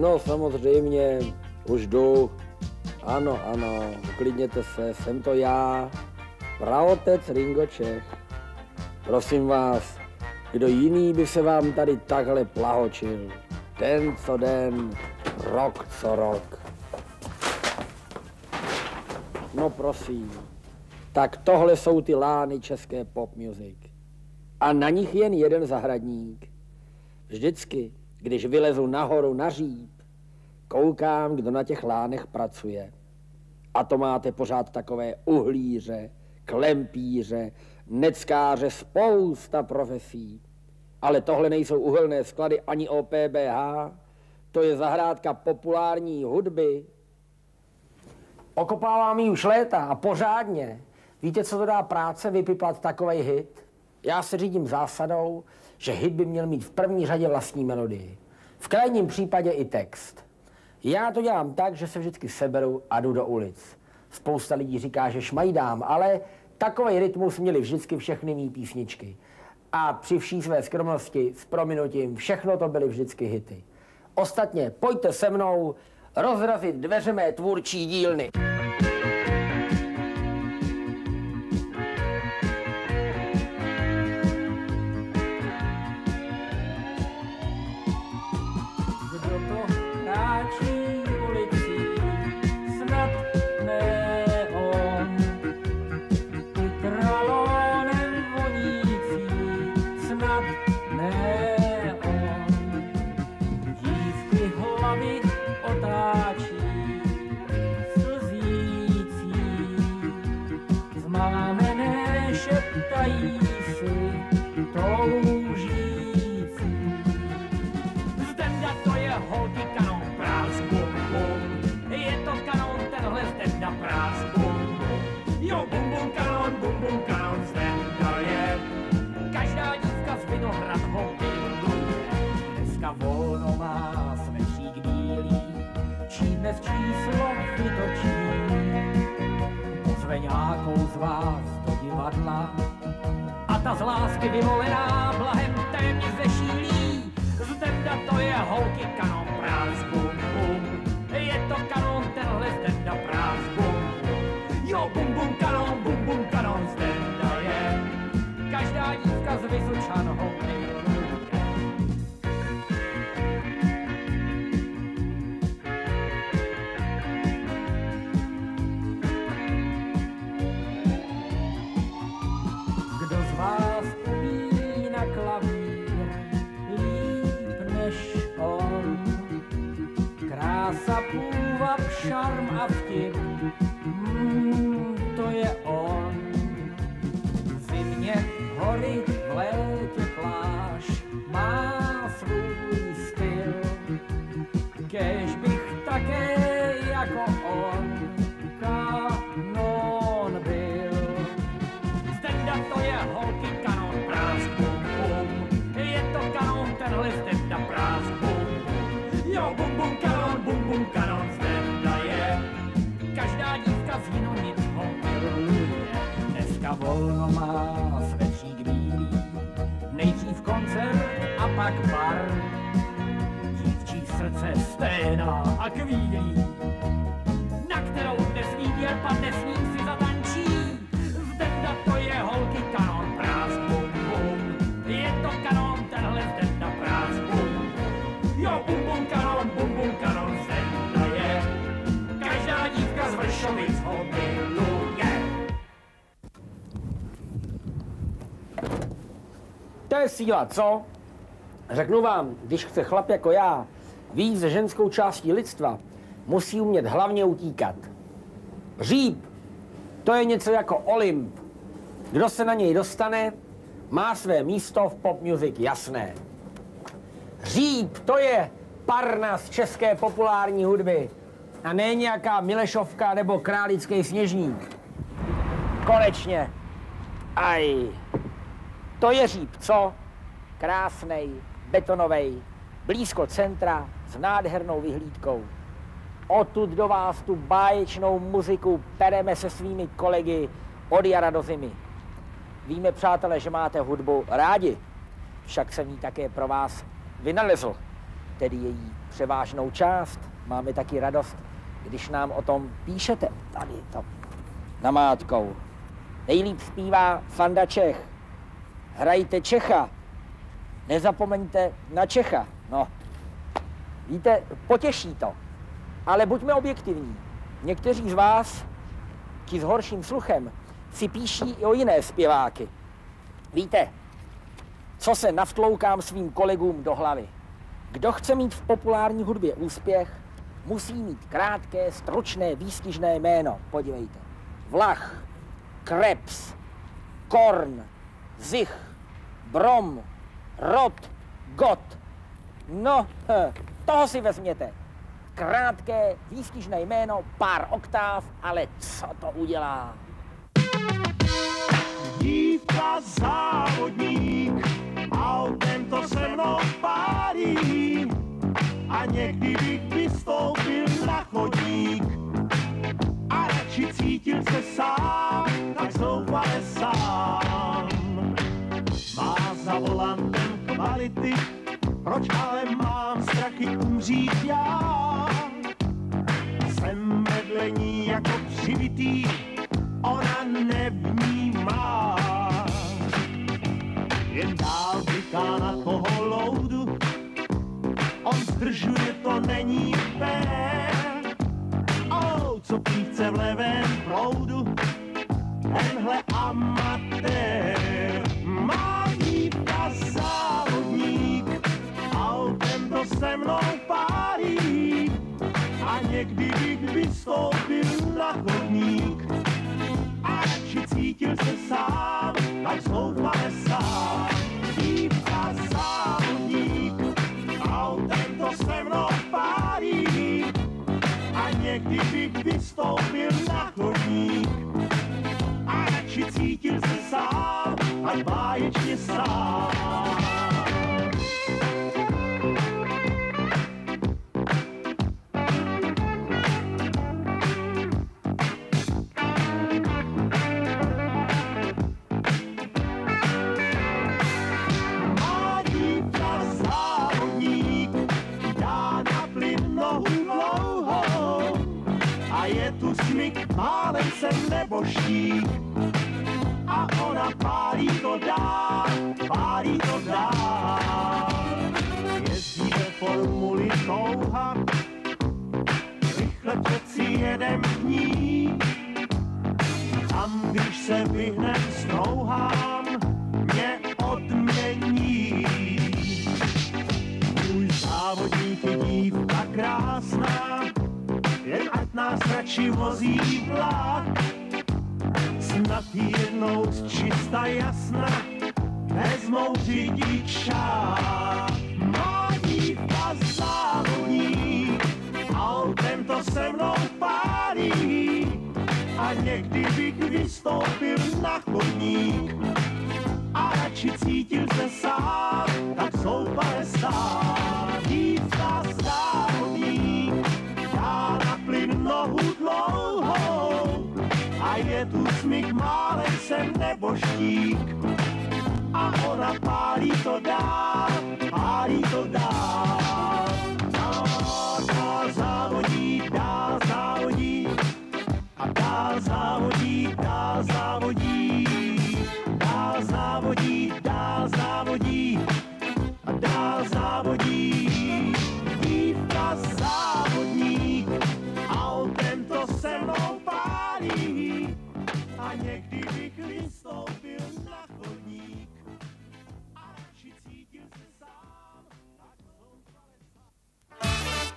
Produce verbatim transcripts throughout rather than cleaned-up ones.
No samozřejmě, už jdu. Ano, ano, uklidněte se, jsem to já, praotec Ringo Čech. Prosím vás, kdo jiný by se vám tady takhle plahočil? Den co den, rok co rok. No prosím, tak tohle jsou ty lány české pop music. A na nich jen jeden zahradník. Vždycky, když vylezu nahoru na říp, koukám, kdo na těch lánech pracuje. A to máte pořád takové uhlíře, klempíře, neckáře, spousta profesí. Ale tohle nejsou uhelné sklady ani O P B H, to je zahrádka populární hudby. Okopávám ji už léta a pořádně. Víte, co to dá práce vypiplat takovej hit? Já se řídím zásadou, že hit by měl mít v první řadě vlastní melodii. V krajním případě i text. Já to dělám tak, že se vždycky seberu a jdu do ulic. Spousta lidí říká, že šmajdám, ale takovej rytmus měli vždycky všechny mý písničky. A při vší své skromnosti, s prominutím, všechno to byly vždycky hity. Ostatně, pojďte se mnou rozrazit dveře mé tvůrčí dílny. A ta z lásky vyvolená blahem téměř zešílí. Zdenda to je holky kanon prác bum bum. Je to kanon tenhle Zdenda prác bum. Jo bum bum kanon, bum bum kanon Zdenda je. Každá dívka z Vysočan ho miluje. Šarm a vtip, mm, to je on. V zimě hory, v létě pláž, má svůj styl. Kéž bych také jako on kanon byl. Zdenda to je holky kanon prác bum bum. Je to kanon tenhle Zdenda prác bum. Jo bum bum kanon, bum bum kanon Zdenda. Každá dívka z Jinonic ho miluje. Dneska volno má svetřík bílý. Nejdřív koncert a pak bar. Dívčí srdce sténá a kvílí. Na kterou nesmí věr padne, s ním si zatančí. Zdenda to je holky kanon prác bum bum. Je to kanon tenhle Zdenda prác bum. Jo bum bum kanon, bum bum kanon Zdenda je. Každá dívka z Vršovic ho miluje. To je síla, co? Řeknu vám, když chce chlap jako já víc ze ženskou částí lidstva, musí umět hlavně utíkat. Říp, to je něco jako Olymp. Kdo se na něj dostane, má své místo v pop music jasné. Říp, to je Parnas české populární hudby. A ne nějaká Milešovka nebo Králický Sněžník. Konečně. Aj. To je Říp, co? Krásnej, betonovej, blízko centra, s nádhernou vyhlídkou. Odtud do vás tu báječnou muziku pereme se svými kolegy od jara do zimy. Víme, přátelé, že máte hudbu rádi, však jsem ji také pro vás vynalezl, tedy její převážnou část. Máme taky radost, když nám o tom píšete. Tady to namátkou. Nejlíp zpívá Fanda Čech. Hrajte Čecha. Nezapomeňte na Čecha. No, víte, potěší to. Ale buďme objektivní. Někteří z vás, ti s horším sluchem, si píší i o jiné zpěváky. Víte, co se navtloukám svým kolegům do hlavy? Kdo chce mít v populární hudbě úspěch, musí mít krátké, stručné, výstižné jméno. Podívejte. Vlach, Krebs, Korn, Zich, Brom, Rod, Gott. No, toho si vezměte. Krátké, výstižné jméno, pár oktáv, ale co to udělá? Dívka závodník, autem to se mnou pálí a někdy bych vystoupil na chodník a radši cítil se sám, tak zoufale sám. Má za volantem kvality, proč ale mám strachy umřít já? Jsem vedle ní jako přivitý, ona nevnímá. Jen dál bliká na toho loudu, on zdržuje, to není fér. Oh, co píchce v levém proudu, tenhle amatér. Má dívka závodník, autem to se mnou pálí a někdy bych vystoupil na chodník a radši cítil se sám, tak zoufale sám. Dívka závodník, autem to se mnou pálí a někdy bych vystoupil na chodník a radši cítil se sám, tak báječně sám. Málem jsem nebožík a ona pálí to dá, pálí to dá. Jezdí ve formuli touha, rychle přeci jedem k ní. Tam, když se vyhnem strouhám, mě odmění. Můj závodník je dívka krásná, jen ať nás radši vozí vlak. Snad jednou z čista jasna vezmou řidičák. Má dívka závodník, autem to se mnou pálí a někdy bych vystoupil na chodník a radši cítil se sám, tak zoufale sám. Dívka závodník, já na plyn nohu dlouhou a je tu smyk, málem jsem nebožtík a ona pálí to dá, pálí to dá. Dál, dál závodí, dál závodí a dál závodí, dál závodí, dál závodí, dál závodí a dál závodí. Dívka závodník, autem to se mnou pálí a někdy bych vystoupil na chodník a radši cítil se sám, tak zoufale sám.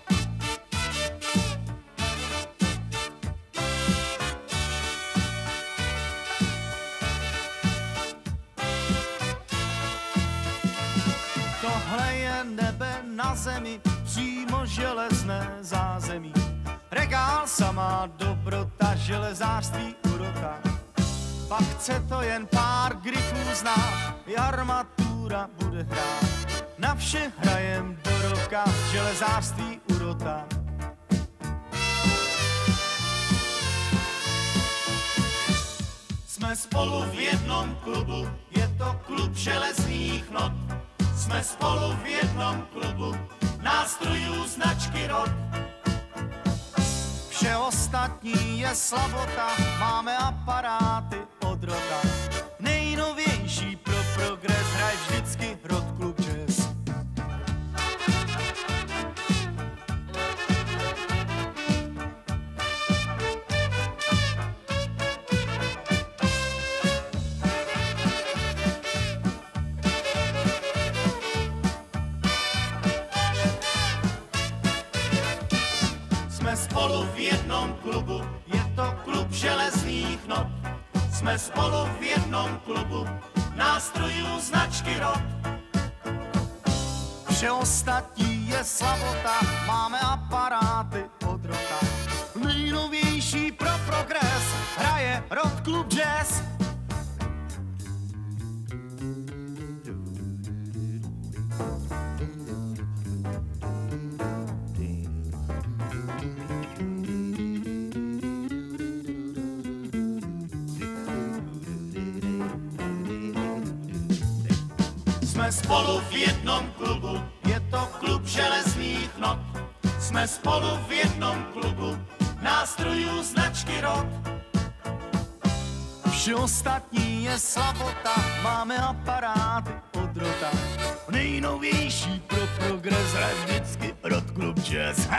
Tohle je nebe na zemi, přímo železné zázemí. Regál samá dobrota, železářství urota. Pak chce to jen pár grifů znát, i armatura bude hrát. Na vše hrajem do roka, železářství urota. Jsme spolu v jednom klubu, je to klub železných not. Jsme spolu v jednom klubu, nástrojů značky Rod. Vše ostatní je slabota, máme aparáty od roka. Nejnovější pro progres hraje vždycky Rod Klub Jazz. Jsme spolu v jednom klubu, je to klub železných not. Jsme spolu v jednom klubu, nástrojů značky Rod. Vše ostatní je slabota, máme aparáty od roka. Nejnovější pro progres hraje Rod Klub Jazz. Jsme spolu v jednom klubu, je to klub železných not. Jsme spolu v jednom klubu, nástrojů značky Rod. Vše ostatní je slabota, máme aparáty od rota. Nejnovější pro progres hraje vždycky Rod Klub Jazz.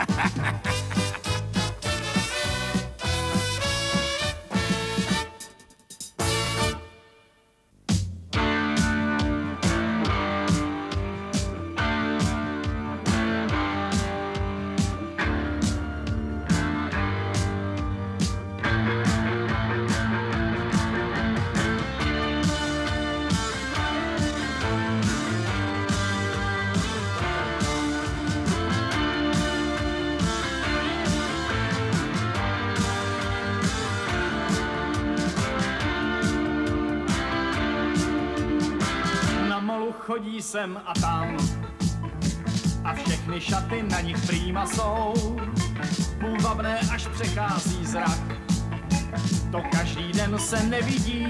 Chodí sem a tam a všechny šaty na nich prýma jsou. Půvabné, až přechází zrak, to každý den se nevidí.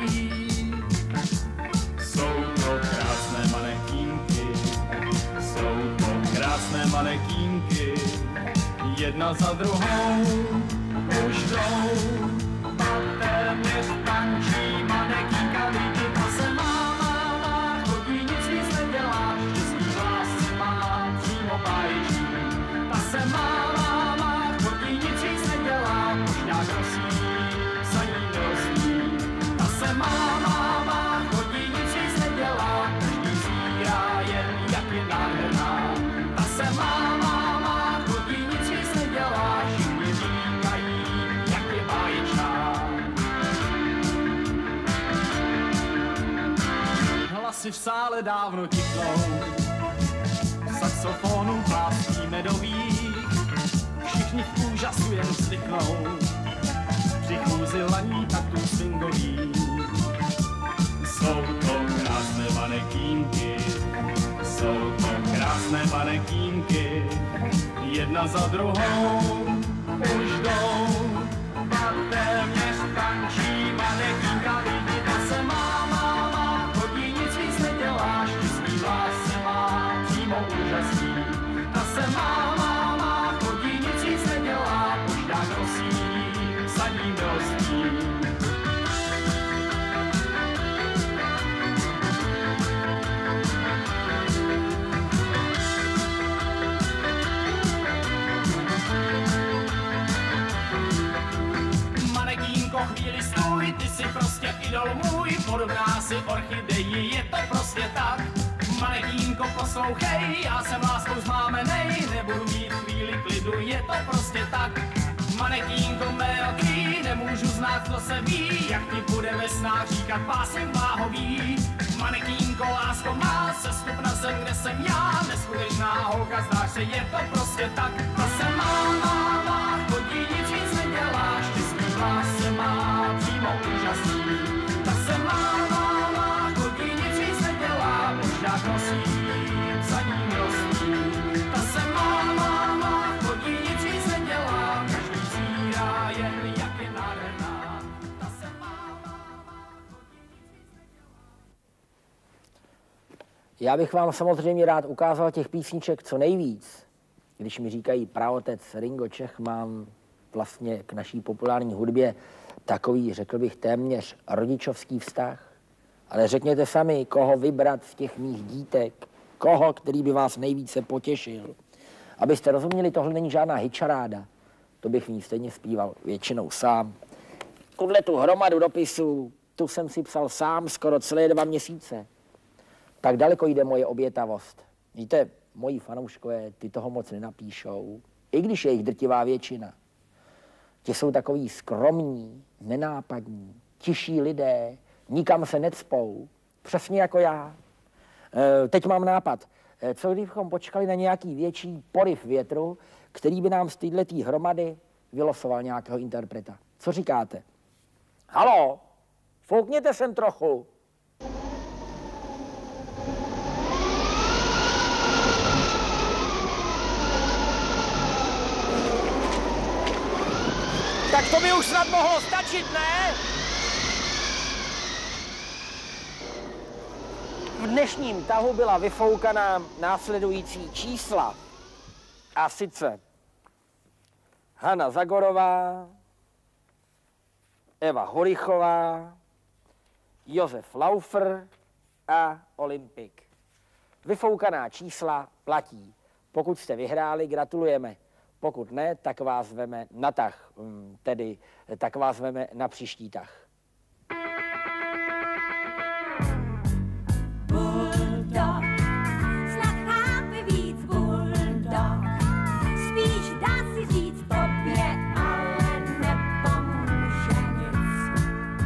Jsou to krásné manekínky, jsou to krásné manekínky, jedna za druhou už jdou. A téměř tančí manekínka, lidi to se má. Ta se má, má, má, chodí, nic víc nedělá, možná nosí, psaní milostí. Ta se má, má, má, chodí, nic víc nedělá, každý zírá jen, jak je nádherná. Ta se má, má, má, chodí, nic víc nedělá, všichni říkají, jak je báječná. Hlasy v sále dávno tichnou, saxofonů plástí medových, všichni v úžasu jen vzdychnou, při chůzi laní taktů swingových. Jsou to krásné manekínky, jsou to krásné manekínky, jedna za druhou už jdou. A téměř tančí manekínka, lidi ta se má, má, má, chodí, nic víc nedělá, štěstí vás se má, přímo úžasný. Ta se má, má, má, chodí, nic víc nedělá, pošťák nosí, psaní milostí. Manekínko, chvíli stůj, ty jsi prostě idol můj, podobná si orchideji, je to prostě tak. Manekínko, poslouchej, já jsem láskou zmámenej, nebudu mít chvíli klidu, je to prostě tak. Manekínko, melký, nemůžu znát, kdo se ví, jak ti budeme snad říkat pásem váhový. Manekínko, lásko má sestup na zem, kde jsem já, neskutečná holka, zdáš se, je to prostě tak. Ta se má, má, má, chodí, nic víc nedělá, štěstí vás se má, přímo úžasný. Ta se má, má, má, chodí, nic víc nedělá, pošťák nosí, psaní milostí. Ta se má, má, má, chodí, nic víc nedělá, každý zírá jen, jak je nádherná. Ta se má, má, má, chodí, nic víc nedělá. Já bych vám samozřejmě rád ukázal těch písniček co nejvíc, když mi říkají praotec Ringo Čech, mám vlastně k naší populární hudbě takový, řekl bych, téměř rodičovský vztah. Ale řekněte sami, koho vybrat z těch mých dítek, koho, který by vás nejvíce potěšil. Abyste rozuměli, tohle není žádná hitcharáda. To bych v ní stejně zpíval většinou sám. Tuhle tu hromadu dopisů, tu jsem si psal sám skoro celé dva měsíce. Tak daleko jde moje obětavost. Víte, moji fanouškové, ty toho moc nenapíšou, i když je jich drtivá většina. Ti jsou takový skromní, nenápadní, tiší lidé, nikam se necpou, přesně jako já. E, teď mám nápad. E, co kdybychom počkali na nějaký větší poryv větru, který by nám z této hromady vylosoval nějakého interpreta. Co říkáte? Haló, foukněte sem trochu. Tak to by už snad mohlo stačit, ne? V dnešním tahu byla vyfoukaná následující čísla. A sice Hana Zagorová, Eva Horichová, Josef Laufer a Olympik. Vyfoukaná čísla platí. Pokud jste vyhráli, gratulujeme. Pokud ne, tak vás veme na tah, tedy tak vás veme na příští tah. Bulldog, snad chápe víc bulldog, spíš dá si říct tobě, ale nepomůže nic.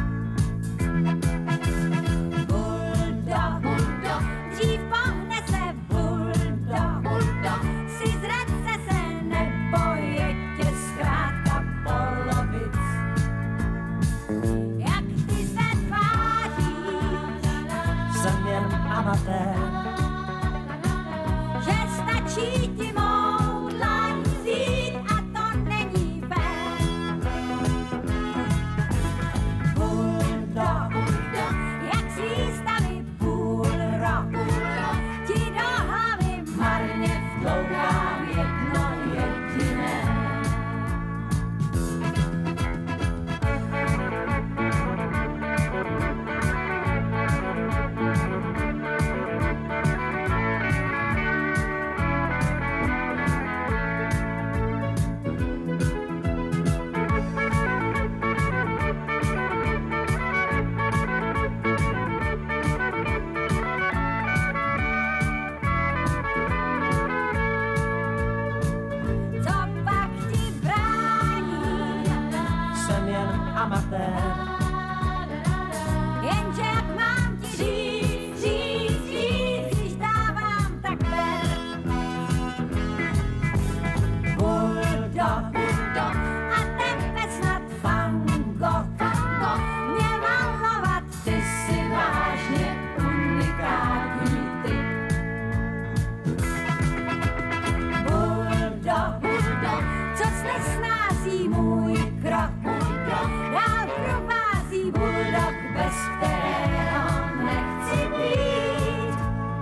Bulldog, bulldog, dřív pohne se bulldog, bulldog, si zradce se neboje tě zkrátka polovic. Jak ty se tváříš, Jsem jen amatér, že stačí ti mou dlaň vzít a to není fér. Bulldog, bulldog, jak z výstavy půl roku, ti do hlavy marně vtloukám jedno jediné. Co pak ti brání? jsem jen amatér, Jenže jak mám ti říct, říct, říct, když dávám tak ber. Bulldog, bulldog, a tebe snad fango, fango, mě malovat, ty jsi vážně unikátní typ. Bulldog, bulldog, co nesnází můj krok, krok, dál provází bulldog, bez kterého nechci být.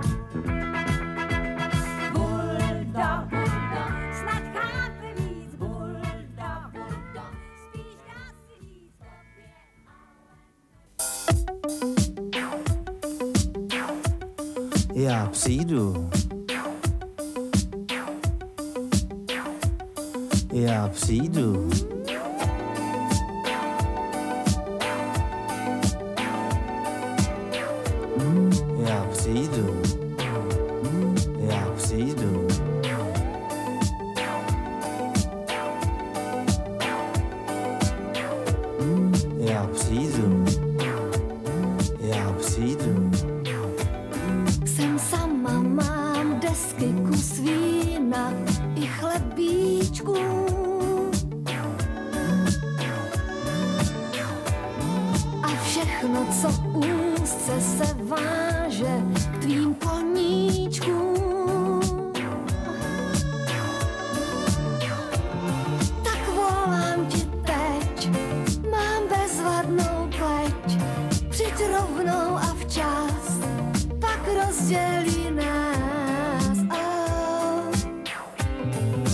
Bulldog, bulldog, snad chápe víc, bulldog, bulldog, spíš dá si říct tobě, ale... Já přijdu. Já přijdu. Já přijdu. Já přijdu. Já přijdu. Já přijdu. Jsem sama, mám desky, kus vína i chlebíčků. A všechno, co úzce se váže k tvým koníčkům. Tak volám ti teď, mám bezvadnou pleť, přijď rovnou a včas, pak rozdělí nás. Oh.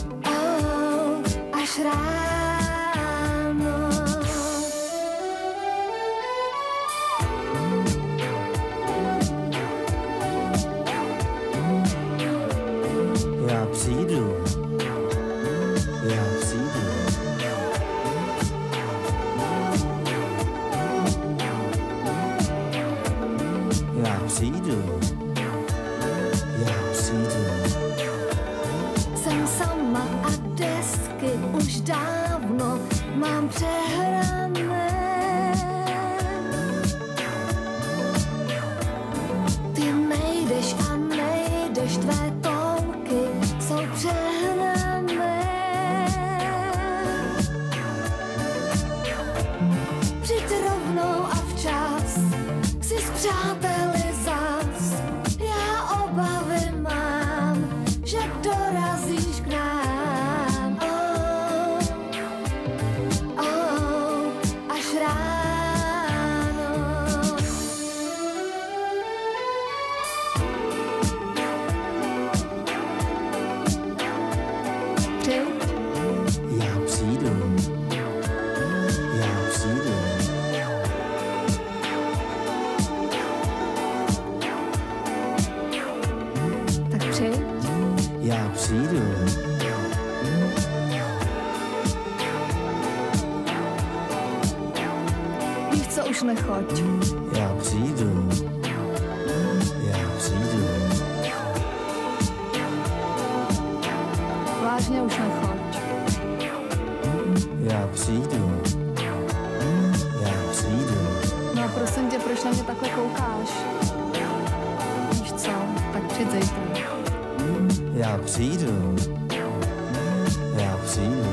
přijdu, já přijdu. Jsem sama a desky už dávno mám přehrané. Ty nejdeš a nejdeš, tvé tolky jsou přehrané. Přijď rovnou a včas, si s přáteli zas. Já obavy mám, že dorazíš k nám. Oh, oh, až ráno. Přijď. Já přijdu, já přijdu. Tak přijď. Já přijdu, Víš co, už nechoď. já přijdu, já přijdu. Vážně už nechoď. Já přijdu, já přijdu. No a prosím tě, proč na mě takhle koukáš? Víš co, tak přijď zítra. Já přijdu, já přijdu.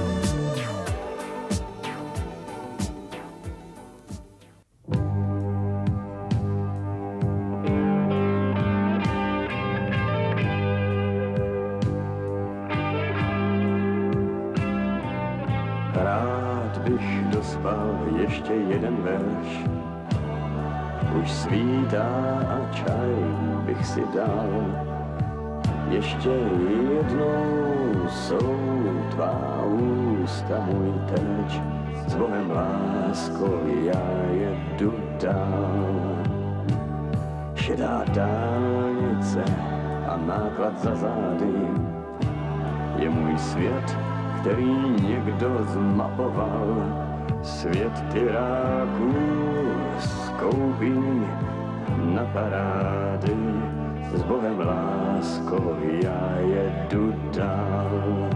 Rád bych dospal ještě jeden verš. Už svítá a čaj bych si dal. Ještě jednou jsou tvá ústa můj terč. S Bohem lásko já jedu dál. Šedá dálnice a náklad za zády je můj svět, který někdo zmapoval. Svět tyráků skoupí na parády. S Bohem lásko já jedu dál.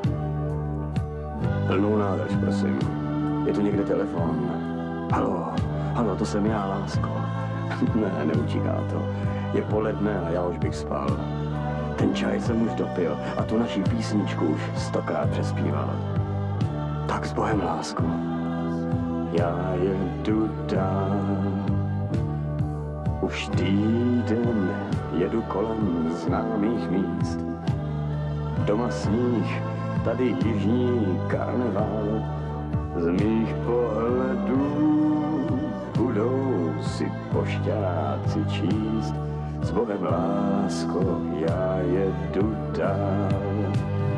Plnou nádrž, prosím. Je tu někde telefon? Halo, halo, to jsem já, lásko. Ne, neutíká to. Je poledne a já už bych spal. Ten čaj jsem už dopil a tu naší písničku už stokrát přespíval. Tak s Bohem, lásko, já jedu dál. Už týden jedu kolem známých míst. Doma sníh, tady jižní karneval. Z mých pohledů budou si pošťáci číst. S Bohem, lásko, já jedu dál.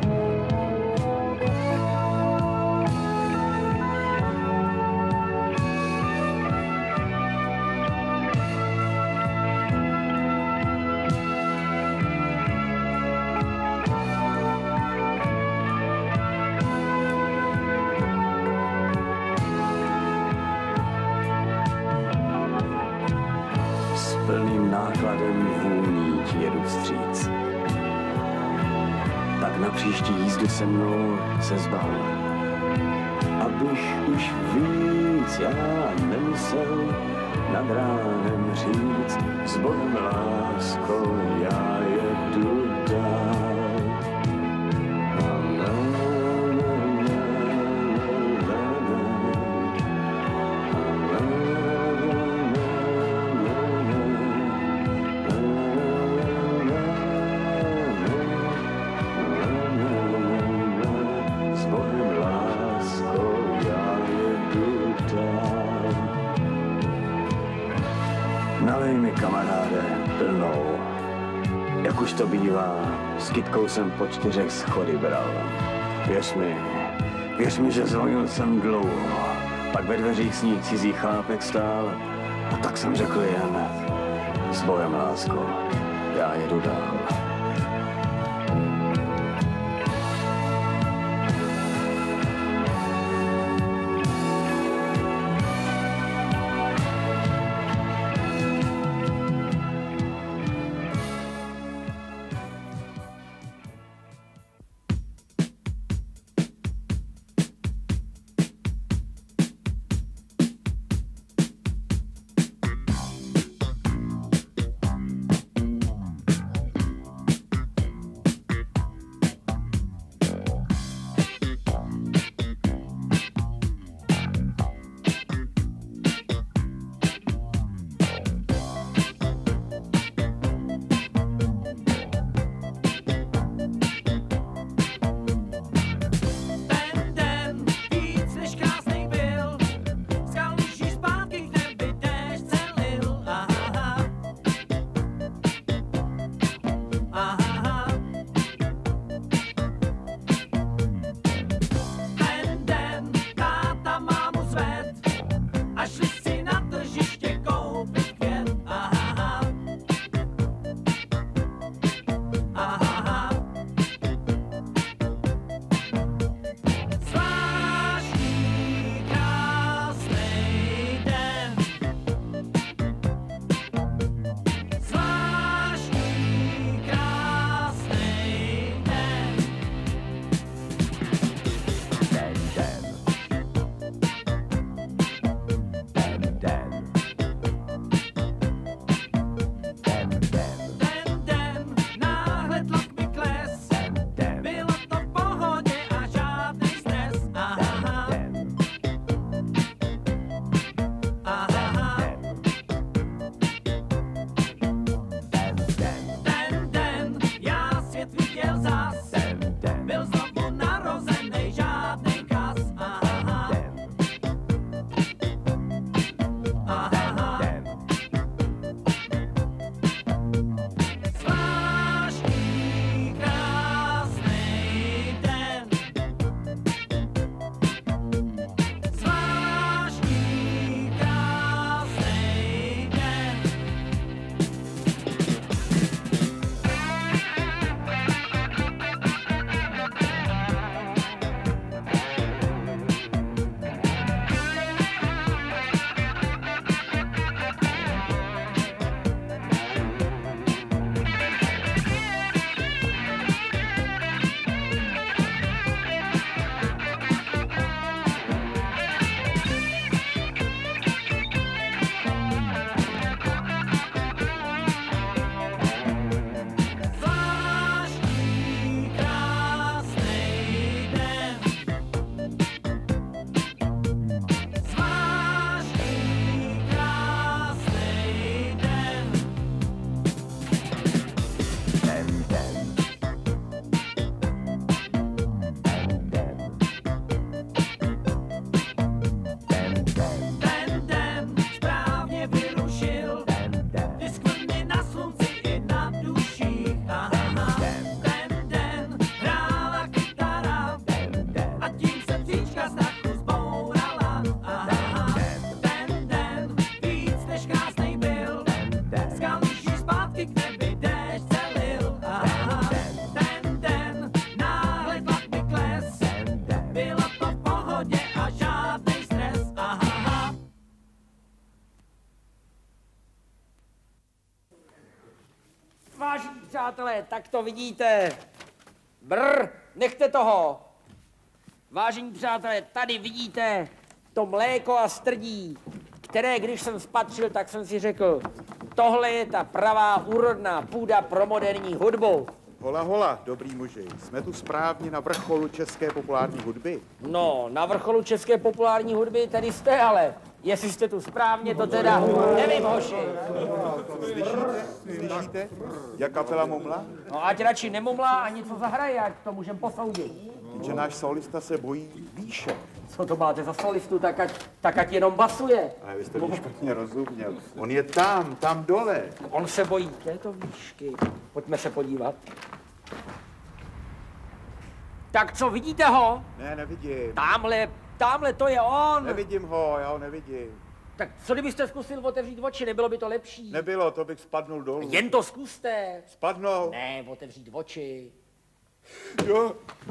Plným nákladem vůní ti jedu vstříc. Tak na příští jízdu se mnou se zbav. Abych už víc já nemusel nad ránem říct. S Bohem, lásko, já jedu dál. Nalej mi, kamaráde, plnou. Jak už to bývá, s kytkou jsem po čtyřech schody bral. Věř mi, věř mi, že zvonil jsem dlouho. Pak ve dveřích sníh cizí chlápek stál. A tak jsem řekl jen, s Bohem, lásko, já jedu dál. přátelé, tak to vidíte. Brr, nechte toho. Vážení přátelé, tady vidíte to mléko a strdí, které, když jsem spatřil, tak jsem si řekl, tohle je ta pravá úrodná půda pro moderní hudbu. Hola, hola, dobrý muži. Jsme tu správně na vrcholu české populární hudby. No, na vrcholu české populární hudby tady jste, ale jestli jste tu správně, to teda nevím, hoši. Slyšíte? Slyšíte? Jak kapela mumla? No, ať radši nemumlá a něco zahraje, ať to můžem posoudit. Jenže náš solista se bojí výše. Co to máte za solistu, tak ať, tak ať jenom basuje. Ale vy jste mi špatně rozuměl. On je tam, tam dole. On se bojí této výšky. Pojďme se podívat. Tak co, vidíte ho? Ne, nevidím. Támhle, támhle to je on. Nevidím ho, já ho nevidím. Tak co kdybyste zkusil otevřít oči, nebylo by to lepší? Nebylo, to bych spadnul dolů. Jen to zkuste. Spadnou? Ne, otevřít oči. Jo.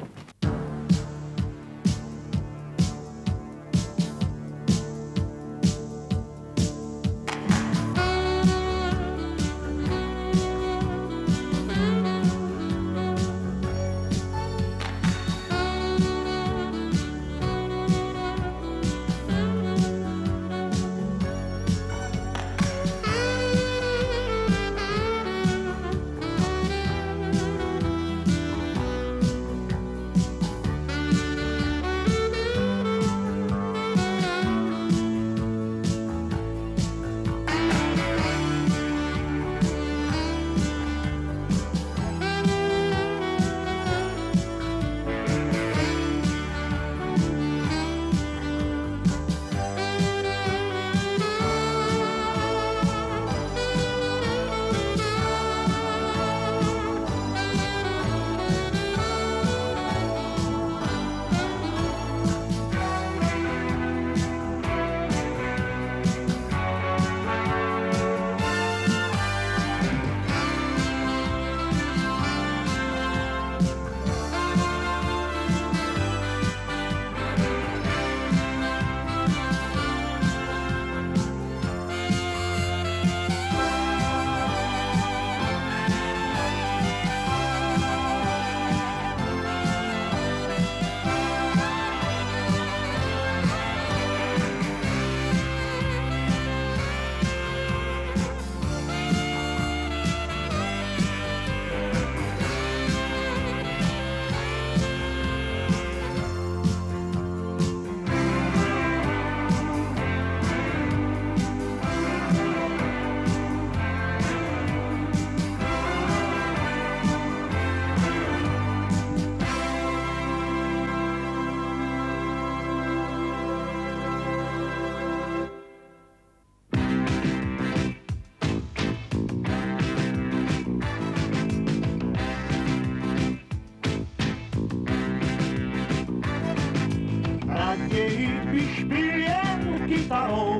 Raději bych byl jen kytarou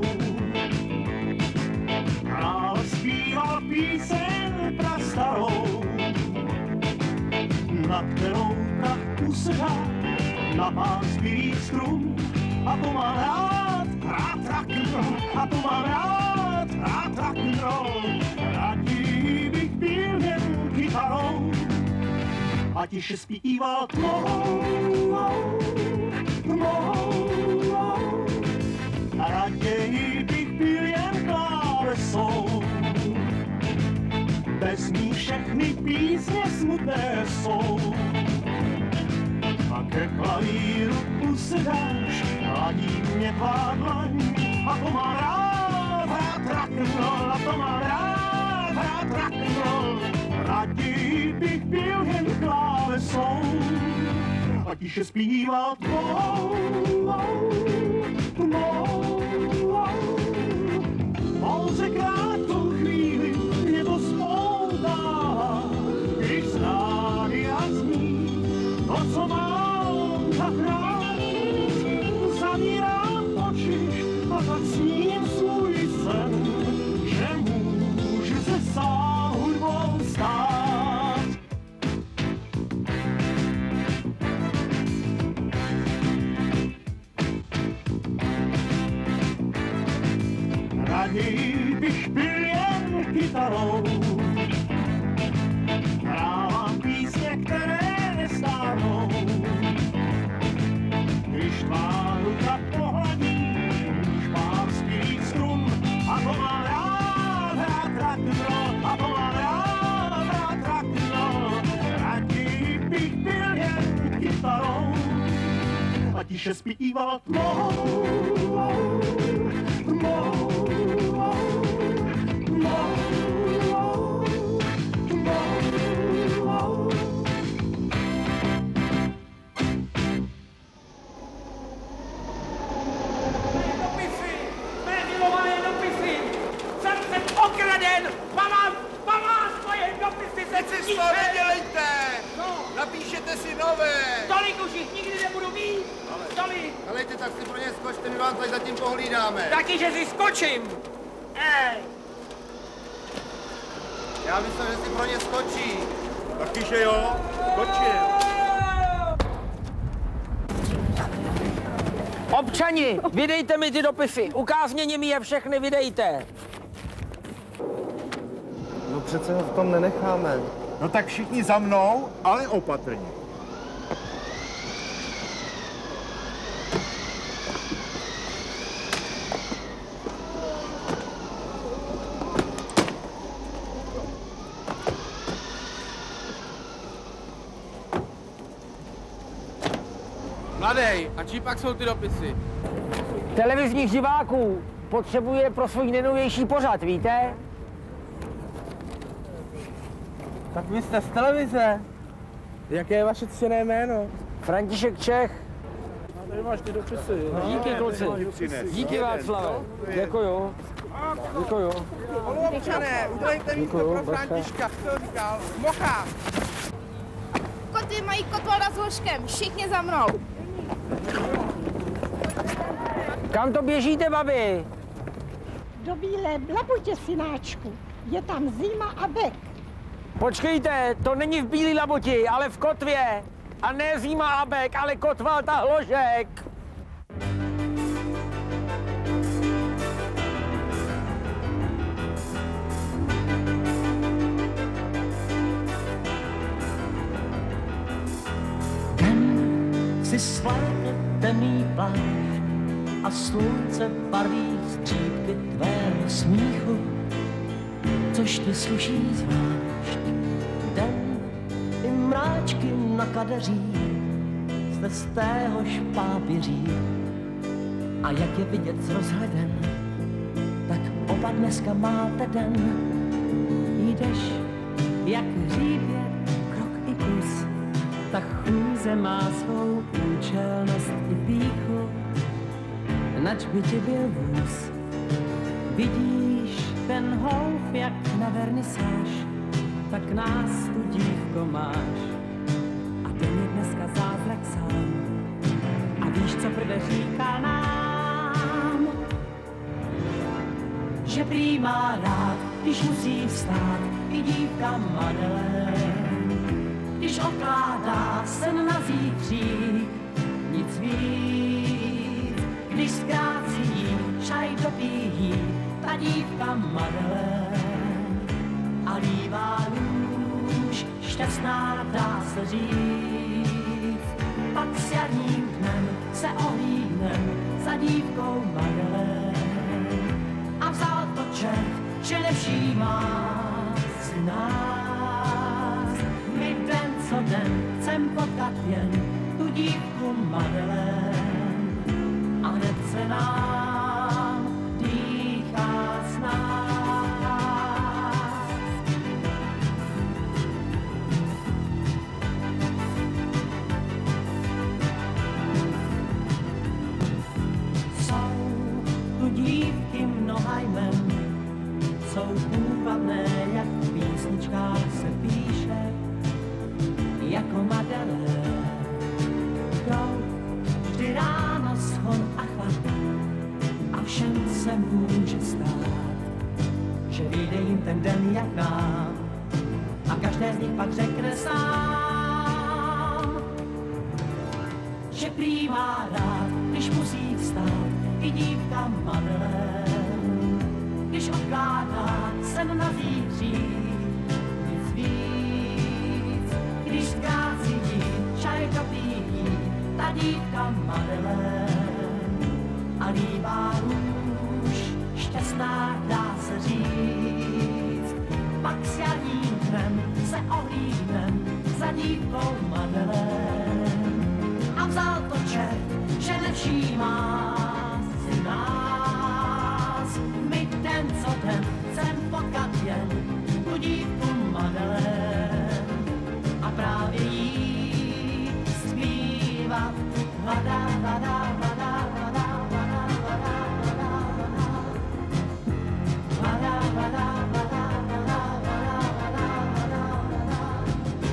a zpíval píseň prastarou, na kterou prach usedá na pár zbylých strun. A to mám rád, rád rock'n'roll, a to mám rád, rád rock'n'roll. Raději bych byl jen kytarou a tiše zpíval tmou, tmou. A raději bych byl jen klávesou, bez ní všechny písně smutné jsou. A ke klavíru usedáš, hladí mě tvá dlaň, a to mám rád, rád rock'n'roll, a to mám rád, rád rock'n'roll. Raději bych byl jen klávesou a tiše zpíval tvou, tvou. Pouze krátkou chvíli mě to spoutává, když z rádia zní to, co mám tak rád. Zavírám oči a tak sním svůj sen, že můžu se sám hudbou stát. Raději bych byl jen kytarou má ruka pohladí španělský strun a to má rád hrát rock'n'roll, a to má rád hrát rock'n'roll. Raději bych byl jen kytarou a tiše zpíval tmou, tmou, tmou. Okraden! Mám! Mám svoje dopisy se Nic si z toho nedělejte! No. Napíšete si nové! Tolik už jich nikdy nebudu mít! Tolik! Helejte, tak si pro ně skočte, my vám tady zatím pohlídáme. Taky, že si skočím! Ej! Já myslím, že si pro ně skočí. Taky, že jo? Skočil. Občani, vydejte mi ty dopisy. Ukázněně mi je všechny vydejte. No přece ho v tom nenecháme. No tak všichni za mnou, ale opatrně. Mladej, a čí pak jsou ty dopisy? Televizních diváků potřebuje pro svůj nejnovější pořad, víte? Tak vy jste z televize. Jaké je vaše dcené jméno? František Čech. Tady máš ty dopisy. Díky, kluci. Díky, Václave. Děkuju. Děkuju. Občané, udělejte místo pro Františka. Co říkal? Mocha! Koty mají kotvalda s hoškem, všichni za mnou. Kam to běžíte, babi? Do Bílé Labutě, synáčku. Je tam Zima a Bek. Počkejte, to není v Bílé Laboti, ale v Kotvě. A ne Zima a Bek, ale Kotval ta Hložek. Si svlékne temný plášť a slunce barví střípky tvého smíchu, což ti sluší zvlášť. Den i mráčky na kadeří jste z téhož pápěří a jak je vidět s rozhledem, tak oba dneska máte den. Jdeš jak hřívě, krok i kus, ta chůze má svou účelnost i pýchu, nač by ti byl vůz. Vidíš ten houf jak na vernisáž, tak nás tu dívko máš. A ten je dneska zázrak sám. A víš, co prve říká nám? Že prý má rád, když musí vstát i dívka Madeleine. Když odkládá sen na zítří, nic víc. Když zkrácí čaj dopíjí ta dívka Madeleine. A lívá nůž, šťastná dá se říct. Pak s jarním dnem se ohlídnem za dívkou Madeleine. A vzal to čert, že nevšímá si nás. My den co den chcem potkat jen tu dívku Madeleine. A hned se nám dýchá z nás. Jsou tu dívky mnoha jmen, jsou půvabné, jak v písničkách se píše, jako Madeleine. Jdou vždy ráno shon a chlad a všem se může stát, že vyjde jim ten den jak nám a každé z nich pak řekne sám, že prý má rád, když musí vstát i dívka Madeleine. Když odkládá sen na zítří, nic víc. Když zkrácí čaj dopíjí ta dívka Madeleine. líbá růž, šťastná dá se říct. Pak s jarním dnem se ohlídnem za dívkou Madeleine. A vzal to čert, že nevšímá si nás. My den co den chcem potkat jen tu dívku Madeleine. A právě jí zpívat vada, vada, vada, vada, vada, vada, vada, vada, vada, vada, vada, vada, vada, vada.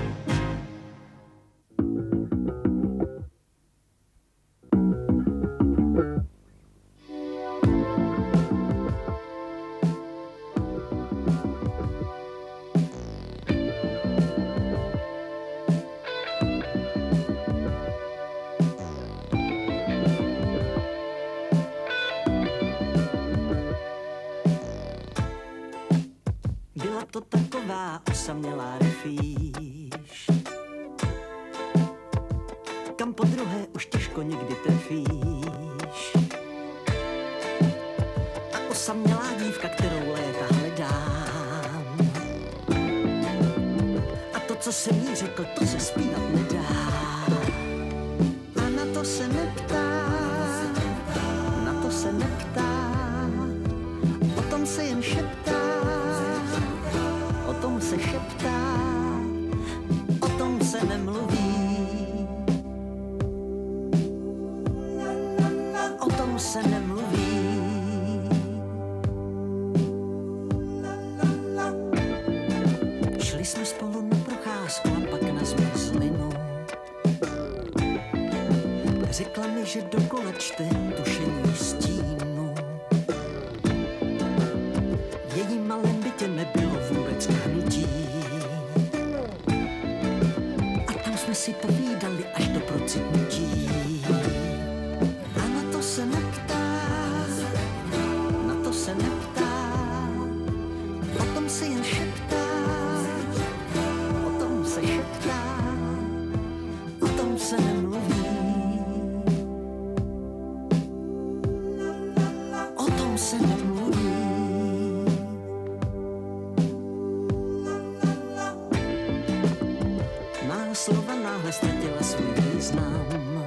Byla to taková osamělá refíš, kam po druhé už těžko někdy trefíš. A osamělá dívka, kterou léta hledám. A to, co jsem jí řekl, to se zpívat nedá. A na to se neptá, na to se neptá, o tom se jen šeptá. O tom se šeptá, o tom se nemluví. O tom se nemluví. Šli jsme spolu na procházku a pak na zmrzlinu. Řekla mi, že dokola čte tušení stínu. V jejím malém bytě nebylo vůbec hnutí. A tam jsme si povídali až do procitnutí. A na to se neptá, na to se neptá, o tom se jen šeptá, o tom se šeptá, o tom se nemluví. O tom se nemluví. Má slova náhle ztratila svůj význam.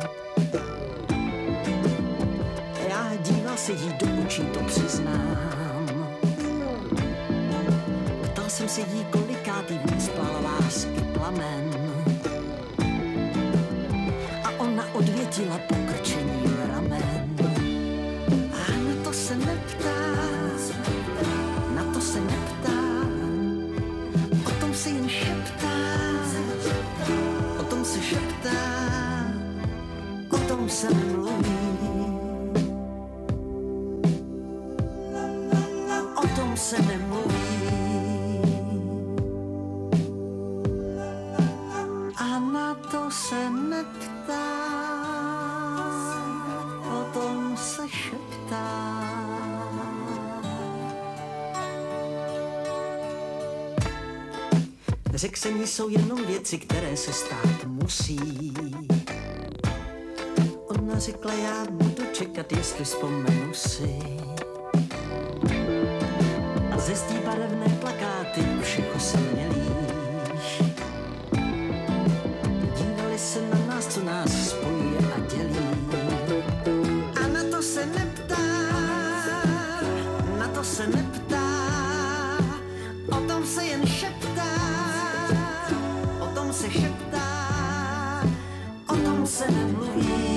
Já díval se jí do očí, to přiznám. Ptal jsem se jí, kolikátý v ní spal lásky plamen. A ona odvětila pokrčením ramen. A na to se neptá, na to se neptá, o tom se jen šeptá, o tom se šeptá, o tom se nemluví. O tom se nemluví. A na to se neptá, o tom se šeptá. Řekl jsem jí, jsou jenom věci, které se stát musí. Ona řekla, já budu čekat, jestli vzpomenu si. A ze zdí barevné plakáty všeho se mělíš. Dívali se na nás, co nás spojuje a dělí. A na to se neptá, na to se neptá, o tom se jen šeptá, o tom se šeptá, o tom se nemluví.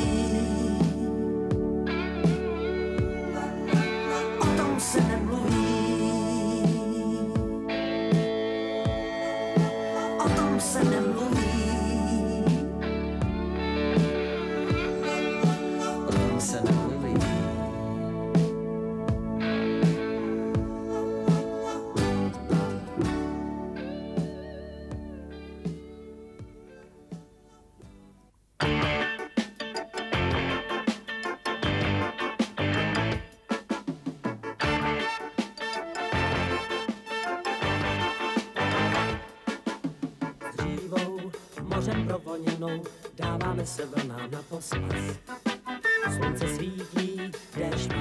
O tom se nemluví. O tom se nemluví. O tom se nemluví. Mořem provoněnou dáváme se vlnám na pospas. Slunce svítí, déšť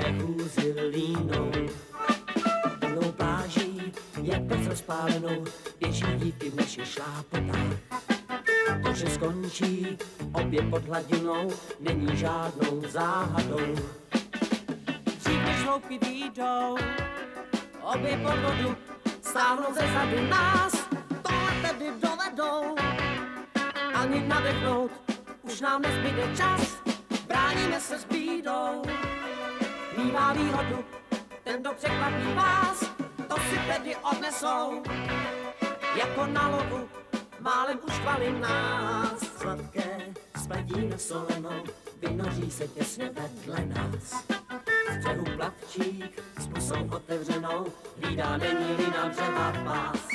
lidé chůzi línou. Plnou pláží, jak pec rozpálenou, běží dívky v našich šlápotách. To, že skončí obě pod hladinou, není žádnou záhadou. Dřív než hloubky výjdou, obě pod vodu, stáhnou ze zadu nás, tohle tedy dovedou. Ani nadechnout, už nám nezbyde čas, bráníme se s bídou. Mívá výhodu, ten, kdo překvapí vás, to si tedy odnesou. Jako na lovu, málem uštvali nás. Sladké spletí na solenou, vynoří se těsně vedle nás. V břehu plavčík s pusou otevřenou, hlídá, není-li na břeva pás.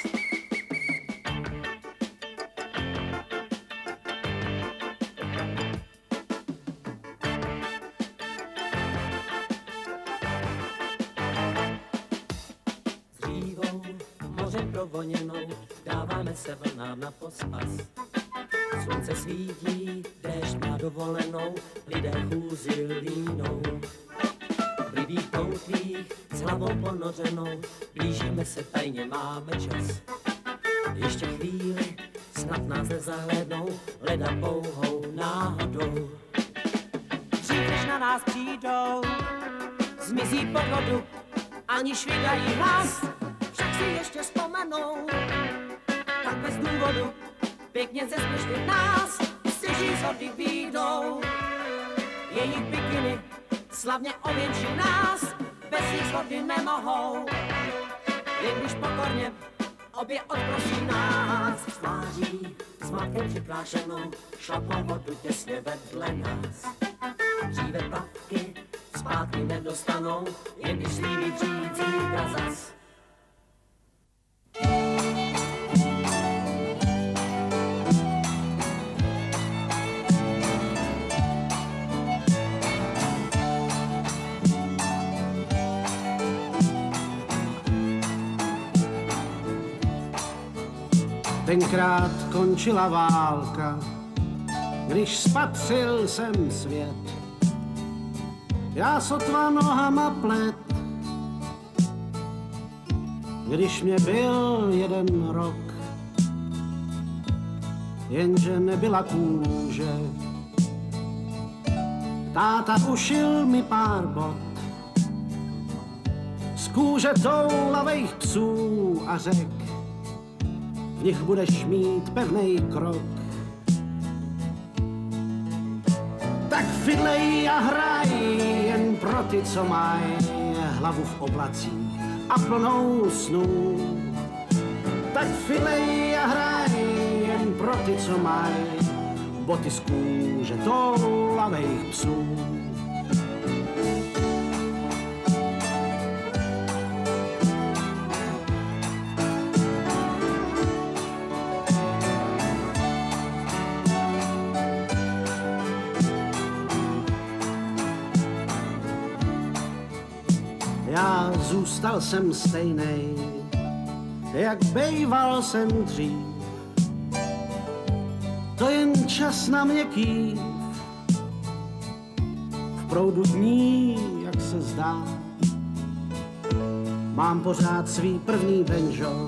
Provoněnou, dáváme se vlnám na pospas. Slunce svítí, déšť má dovolenou, lidé chůzi línou. V rybích poutlích, s hlavou ponořenou, blížíme se tajně, máme čas. Ještě chvíli, snad nás nezahlédnou, leda pouhou náhodou. Dřív než na nás přijdou, zmizí pod vodu, aniž vydají hlas. Si ještě vzpomenou, tak bez důvodu, pěkně zesměšlit nás, stěží z vody výjdou. Jejich bikiny slavně ověnčí nás, bez nich z vody nemohou. Jen když pokorně obě odprosí nás, tváří s matkem připlášenou, šlapou vodu těsně vedle nás. Dříve plavky zpátky nedostanou, jen když slíbí přijít zítra zas. Tenkrát končila válka, když spatřil jsem svět. Já sotva nohama plet, když mě byl jeden rok. Jenže nebyla kůže, táta ušil mi pár bot z kůže toulavejch psů a řek. V nich budeš mít pevnej krok. Tak fidlej a hraj jen pro ty, co mají hlavu v oblacích a plnou snů. Tak fidlej a hraj jen pro ty, co mají boty z kůže toulavejch psů. Já zůstal jsem stejnej, jak bejval jsem dřív. To jen čas na mě kýv, v proudu dní, jak se zdá. Mám pořád svý první banjo,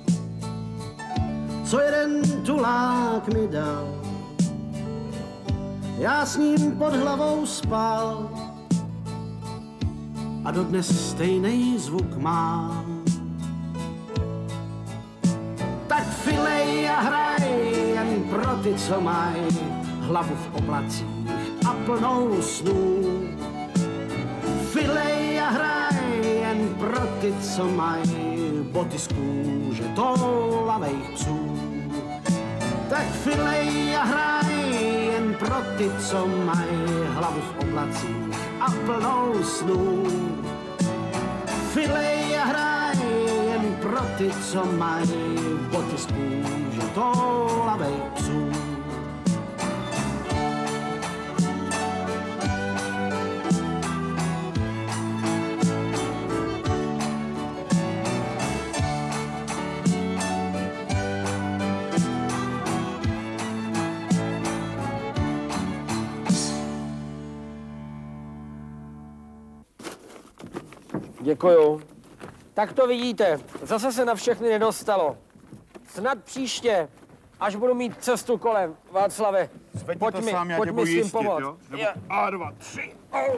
co jeden tulák mi dal. Já s ním pod hlavou spal a dodnes stejnej zvuk mám. Tak filej a hraj jen pro ty, co mají hlavu v oblacích a plnou snů. Filej a hraj jen pro ty, co mají boty z kůže toulavejch psů. Tak filej a hraj jen pro ty, co mají hlavu v oblacích a plnou snů. Filej a hraj jen pro ty, co mají boty z kůže toulavejch psů. Děkuju. Tak to vidíte, zase se na všechny nedostalo. Snad příště, až budu mít cestu kolem, Václave, Zvedni pojď to mi, sám, já pojď tě mi budu s tím jistit, pomoct. jo? Nebo Je. A dva, tři. Au.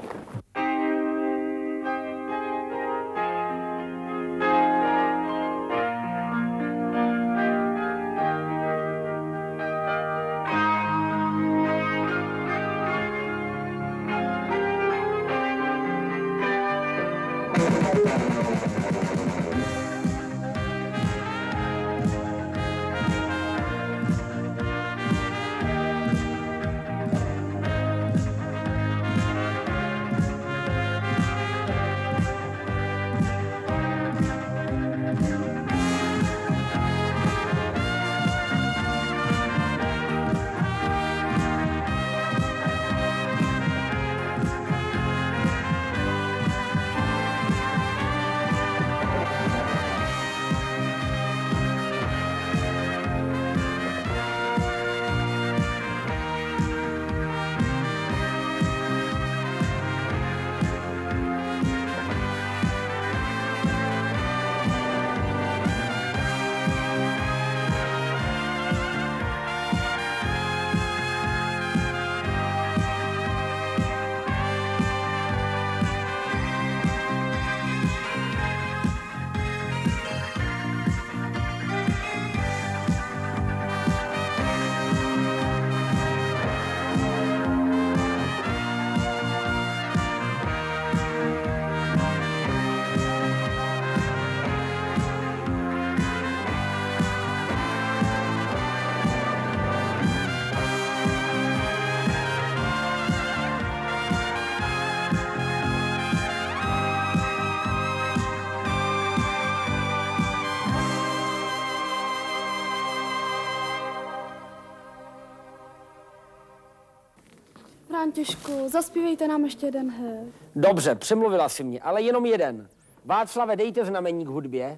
Františku, zaspívejte nám ještě jeden hit. Dobře, přemluvila si mě, ale jenom jeden. Václave, dejte znamení k hudbě.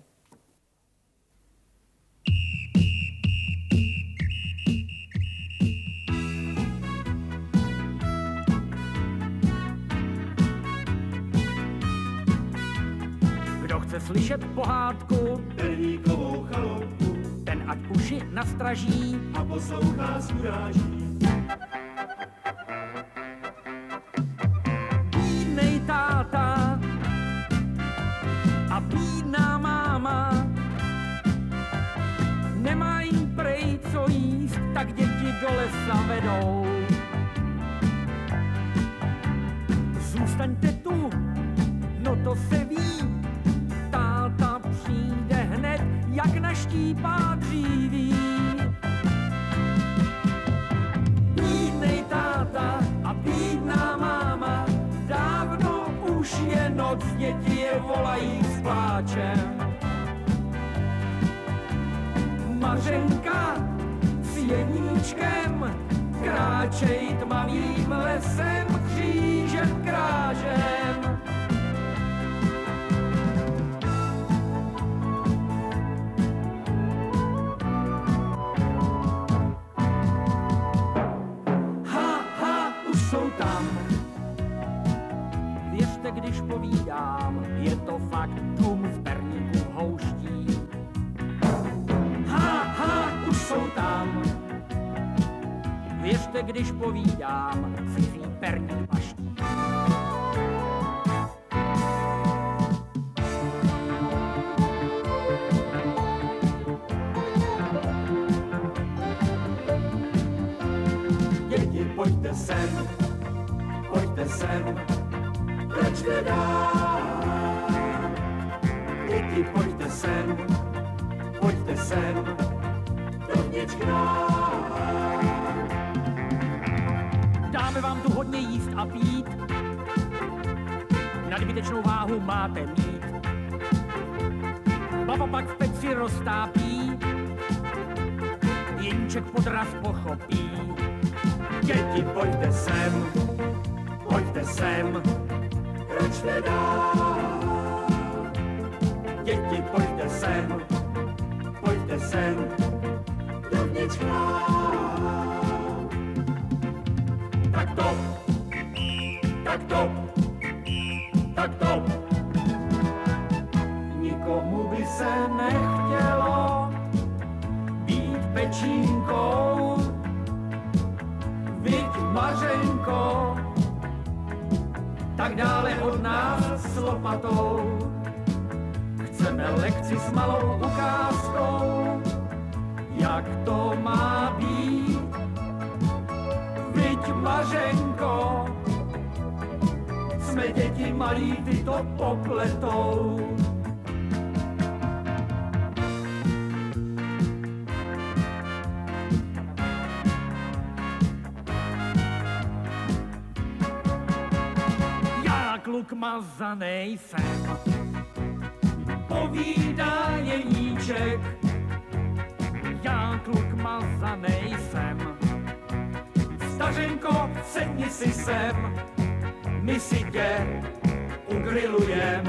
Kdo chce slyšet pohádku, Perníkovou chaloupku, ten ať uši nastraží a poslouchá s uráží. Bídnej táta a bídná máma nemají prej co jíst, tak děti do lesa vedou. Zůstaňte tu, no to se ví, táta přijde hned, jak naštípá dříví. Bídnej táta a bídná máma, dávno už je noc, děti je volají s pláčem. Mařenka s Jeníčkem kráčej tmavým lesem, křížem krážem. Ha, ha, už jsou tam. Věřte, když povídám, je to fakt dům v Perníku houští. Ha, ha, už jsou tam. Věřte, když povídám, cizí Perník maští. Děti, pojďte sem, pojďte sem, proč nedám? Děti, pojďte sem, pojďte sem, dovnitř k nám. Dáme vám tu hodně jíst a pít, nadbytečnou váhu máte mít. Baba pak v peci roztápí, Jeníček podraz pochopí. Děti, pojďte sem, pojďte sem, proč nedám? Děti, pojďte sem, pojďte sem, dovnitř k nám. Tak to, tak to, tak to. se nechtělo být pečínkou, viď Mařenko, tak dále od nás s lopatou. Chceme lekci s malou ukázkou, jak to má být, viď Mařenko, jsme děti malí, ty to popletou. Já kluk mazanej jsem, povídá Jeníček. Já kluk mazanej jsem, stařenko, sedni si sem, my si tě ugrilujem.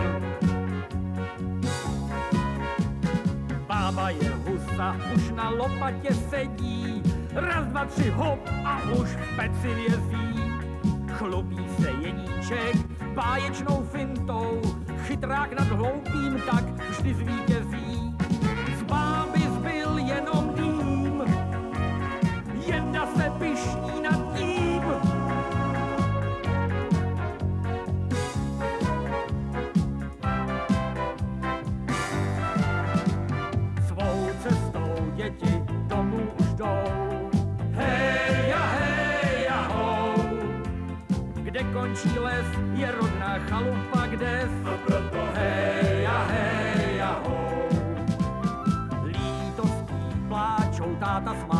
Bába je husa, už na lopatě sedí, raz, dva, tři, hop a už v peci vězí. Chlubí se Jeníček báječnou fintou, chytrák nad hloupým tak vždy zvítězí. Z báby zbyl jenom dým, Jenda se pyšní nad tím. Svou cestou děti domů už jdou. Hej a hej a ho, kde končí les, je rodná chalupa, kde a proto hej a hej a ho. Lítostí pláčou táta s